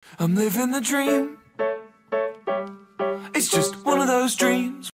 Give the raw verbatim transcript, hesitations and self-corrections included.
I'm living the dream. It's just one of those dreams.